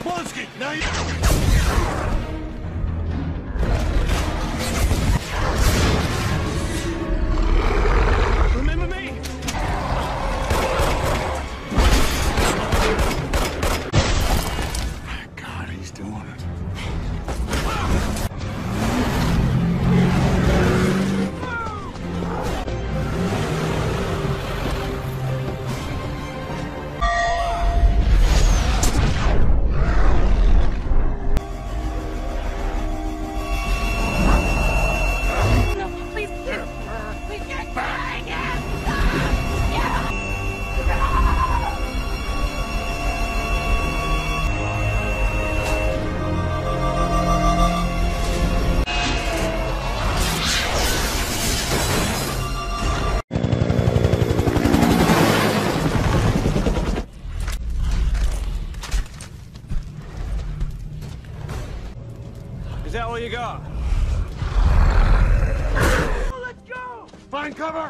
Blonsky, now you... Remember me? God, he's doing it. Is that all you got? Oh, let's go! Find cover!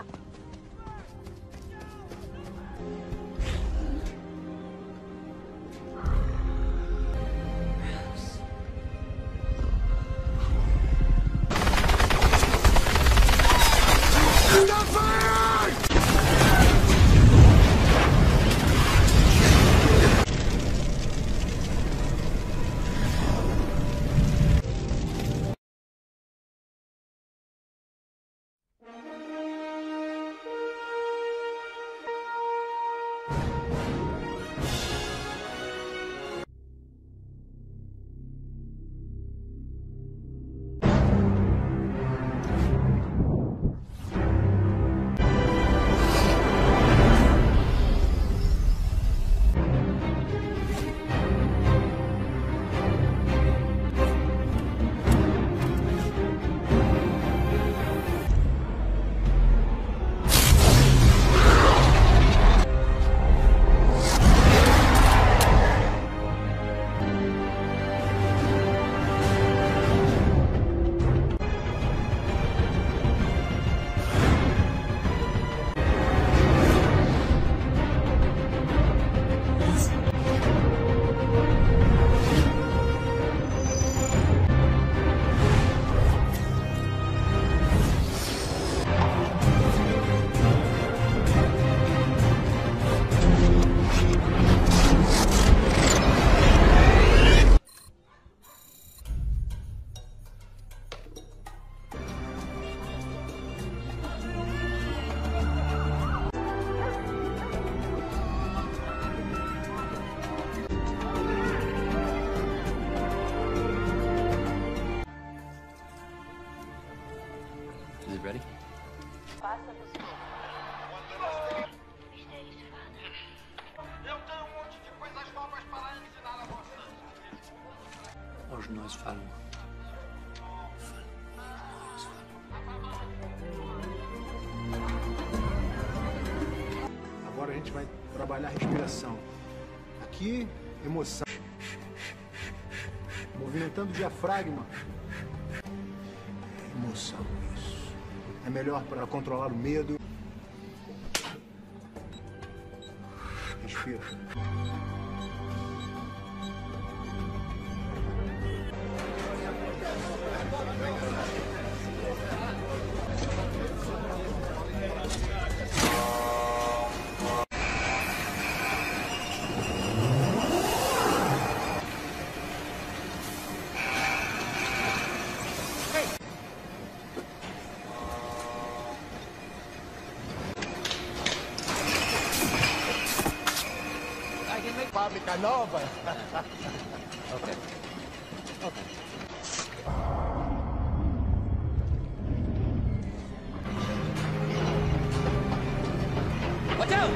Stop firing! Is it ready? Hoje nós falamos. Agora a gente vai trabalhar a respiração. Aqui, emoção. Movimentando o diafragma. Emoção, isso. É melhor para controlar o medo. Respira. Fábrica nova? Okay. Okay. Watch out!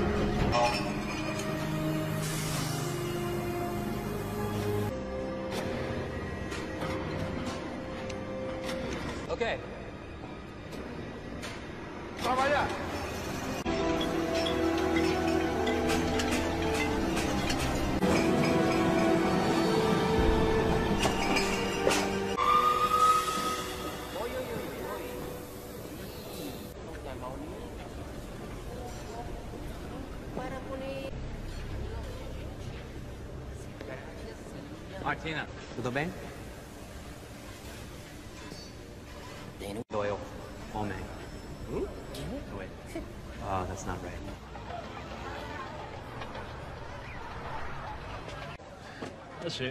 Okay. Trabalhar! Martina, tudo bem? Doyle. Homem. Oh, wait. Oh, that's not right. Let's see.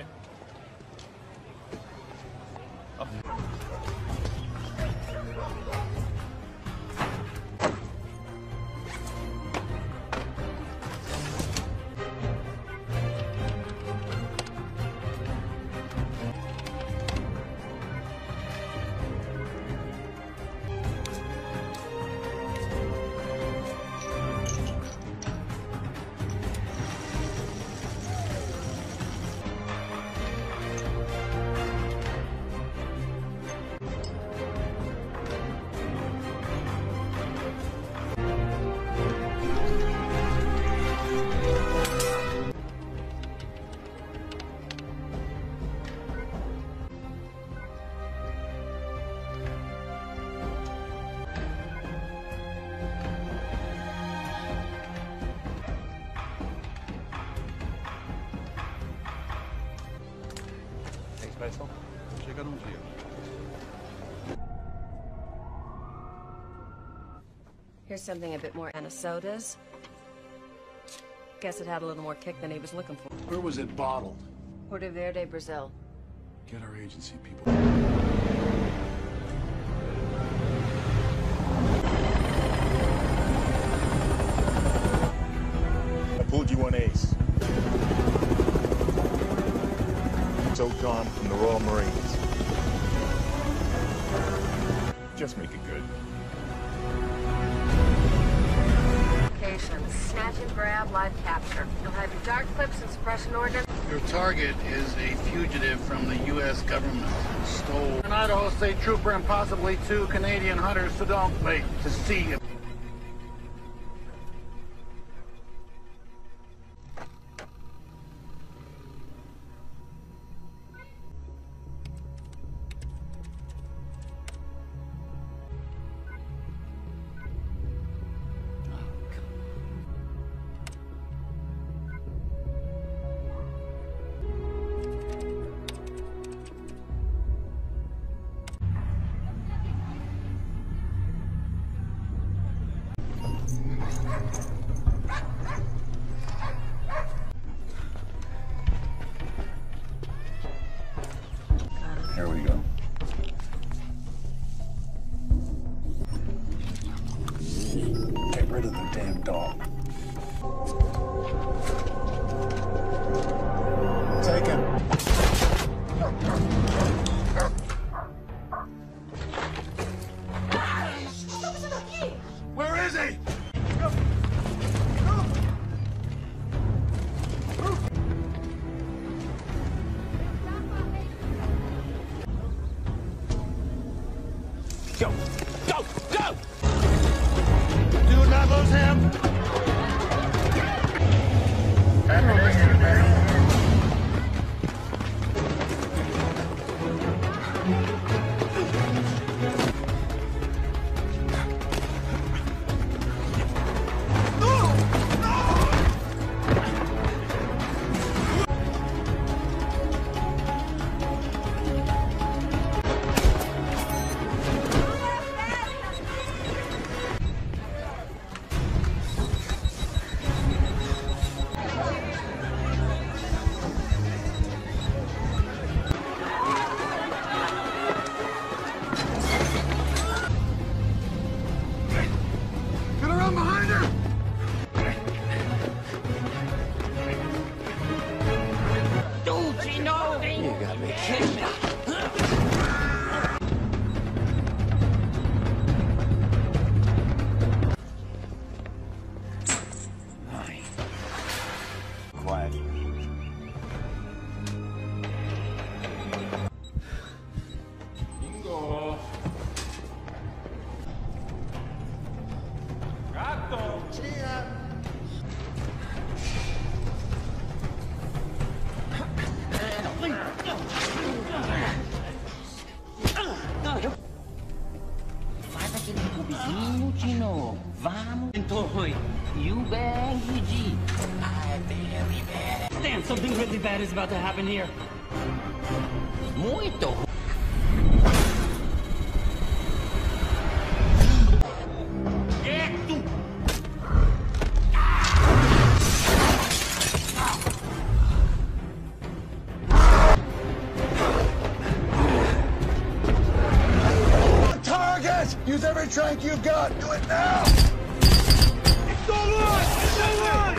Espresso? Chega num dia. Here's something a bit more Minnesota's. Guess it had a little more kick than he was looking for. Where was it bottled? Porto Verde, Brazil. Get our agency people. I pulled you one ace. It's Ocon from the Royal Marines. Just make it good. Location. Snatch and grab, live capture. You'll have your dart clips and suppression ordnance. Your target is a fugitive from the U.S. government. Stole an Idaho State Trooper and possibly 2 Canadian hunters, so don't wait to see him. Here we go. Get rid of the damn dog. Take him. Where is he? Go! Go! Go! Do not lose him! Get around behind her! You got me kidding. Quiet. Faz aquele clubezinho, Tino. Vamos. You bang, Gigi. I very bad. Damn, something really bad is about to happen here. Muito ruim. Quieto! Target! Use every trank you've got! Do it now! It's all on! It's all on!